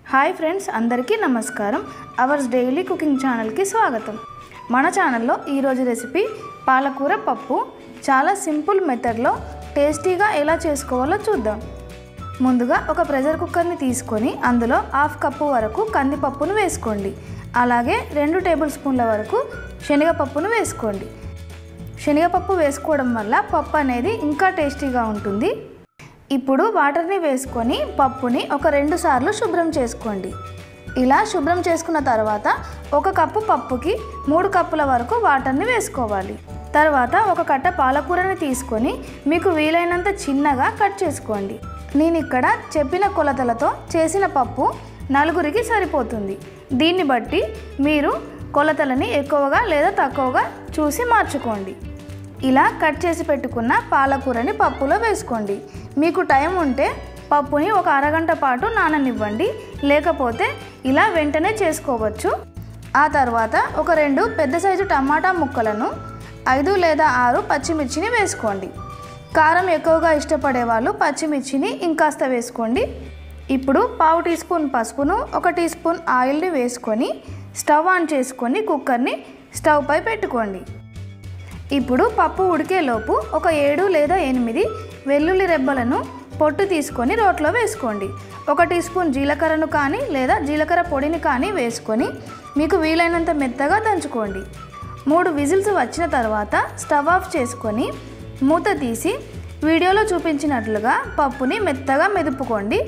Hi friends, అందరికీ నమస్కారం. Hours daily cooking ఛానల్కి స్వాగతం. మన ఛానల్లో ఈరోజు రెసిపీ పాలకూర పప్పు. చాలా సింపుల్ మెథడ్లో టేస్టీగా ఎలా చేసుకోవాలో చూద్దాం. ముందుగా ఒక ప్రెషర్ కుక్కర్ని తీసుకొని అందులో 1/2 కప్పు వరకు కందిపప్పును వేసుకోండి. అలాగే 2 టేబుల్ స్పూన్ల వరకు శనగపప్పును వేసుకోండి. శనగపప్పు వేసుకోవడం వల్ల పప్పు అనేది ఇంకా టేస్టీగా ఉంటుంది. ఇప్పుడు వాటర్ని వేసుకొని పప్పుని ఒక 2 సార్లు శుభ్రం చేసుకోండి. ఇలా శుభ్రం చేసుకున్న తర్వాత 1 కప్పు పప్పుకి 3 కప్పుల వరకు వాటర్ని వేసుకోవాలి. తర్వాత ఒక కట్ట పాలకూరని తీసుకొని మీకు వీలైనంత చిన్నగా కట్ చేసుకోండి. నేను ఇక్కడ చెప్పిన కొలతలతో చేసిన పప్పు 4గురికి సరిపోతుంది. దీన్ని బట్టి మీరు కొలతలని ఎక్కువగా లేదా తక్కువగా చూసి మార్చుకోండి. ఇలా కట్ చేసి పెట్టుకున్న పాలకూరని పప్పులో వేసుకోండి. మీకు టైం ఉంటే పప్పుని ఒక అరగంట పాటు నాననివ్వండి, లేకపోతే ఇలా వెంటనే చేసుకోవచ్చు. ఆ తర్వాత ఒక 2 పెద్ద సైజు టమాటా ముక్కలను 5 లేదా 6 పచ్చిమిర్చిని వేసుకోండి. కారం ఎక్కువగా ఇష్టపడే వాళ్ళు పచ్చిమిర్చిని ఇంకాస్త వేసుకోండి. ఇప్పుడు 1/2 టీ స్పూన్ పసుపును 1 టీ స్పూన్ ఆయిల్ని వేసుకొని స్టవ్ ఆన్ చేసుకొని కుక్కర్ని స్టవ్ పై పెట్టుకోండి. ఇప్పుడు పప్పు ఉడికేలోపు ఒక 7 లేదా 8 వెల్లుల్లి రెబ్బలను పొట్టు తీసుకొని రోట్లో వేసుకోండి. 1 టీ స్పూన్ జీలకర్రను కానీ లేదా జీలకర్ర పొడిని కానీ వేసుకొని మీకు వీలైనంత మెత్తగా దంచుకోండి. 3 విజిల్స్ వచ్చిన తర్వాత స్టవ్ ఆఫ్ చేసుకొని మూత తీసి వీడియోలో చూపించినట్లుగా పప్పుని మెత్తగా మెదుపుకోండి.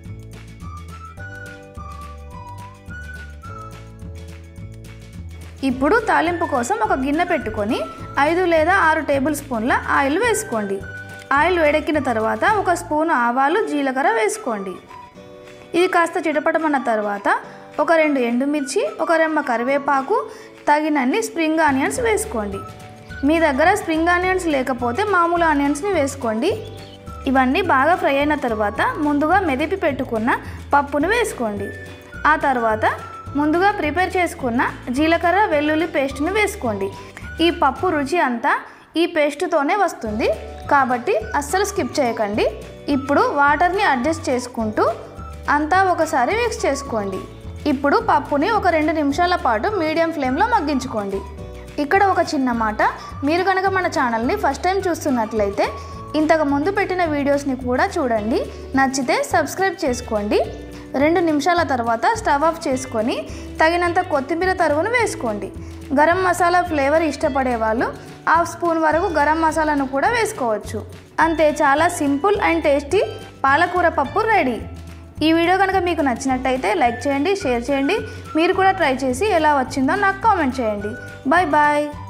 ఇప్పుడు తాలింపు కోసం ఒక గిన్నె పెట్టుకొని 5 లేదా 6 టేబుల్ స్పూన్ల ఆయిల్ వేసుకోండి. ఆయిల్ వేడెక్కిన తర్వాత 1 స్పూన్ ఆవాలు, జీలకర్ర వేసుకోండి. ఇది కాస్త చిటపటమన్న తర్వాత ఒక 2 ఎండుమిర్చి, 1 రెమ్మ కరివేపాకు, తగినన్ని స్ప్రింగ్ ఆనియన్స్ వేసుకోండి. మీ దగ్గర స్ప్రింగ్ ఆనియన్స్ లేకపోతే మామూలు ఆనియన్స్ని వేసుకోండి. ఇవన్నీ బాగా ఫ్రై అయిన తర్వాత ముందుగా మెదిపి పెట్టుకున్న పప్పును వేసుకోండి. ఆ తర్వాత ముందుగా ప్రిపేర్ చేసుకున్న జీలకర్ర వెల్లుల్లి పేస్ట్ని వేసుకోండి. ఈ పప్పు రుచి అంతా ఈ పేస్ట్తోనే వస్తుంది కాబట్టి అస్సలు స్కిప్ చేయకండి. ఇప్పుడు వాటర్ని అడ్జస్ట్ చేసుకుంటూ అంతా ఒకసారి మిక్స్ చేసుకోండి. ఇప్పుడు పప్పుని ఒక 2 నిమిషాల పాటు మీడియం ఫ్లేమ్లో మగ్గించుకోండి. ఇక్కడ ఒక చిన్న మాట, మీరు కనుక మన ఛానల్ని ఫస్ట్ టైం చూస్తున్నట్లయితే ఇంతకు ముందు పెట్టిన వీడియోస్ని కూడా చూడండి. నచ్చితే సబ్స్క్రైబ్ చేసుకోండి. 2 నిమిషాల తర్వాత స్టవ్ ఆఫ్ చేసుకొని తగినంత కొత్తిమీర తరుగును వేసుకోండి. గరం మసాలా ఫ్లేవర్ ఇష్టపడే వాళ్ళు 1/2 స్పూన్ వరకు గరం మసాలాను కూడా వేసుకోవచ్చు. అంతే, చాలా సింపుల్ అండ్ టేస్టీ పాలకూర పప్పు రెడీ. ఈ వీడియో కనుక మీకు నచ్చినట్టయితే లైక్ చేయండి, షేర్ చేయండి. మీరు కూడా ట్రై చేసి ఎలా వచ్చిందో నాకు కామెంట్ చేయండి. Bye bye.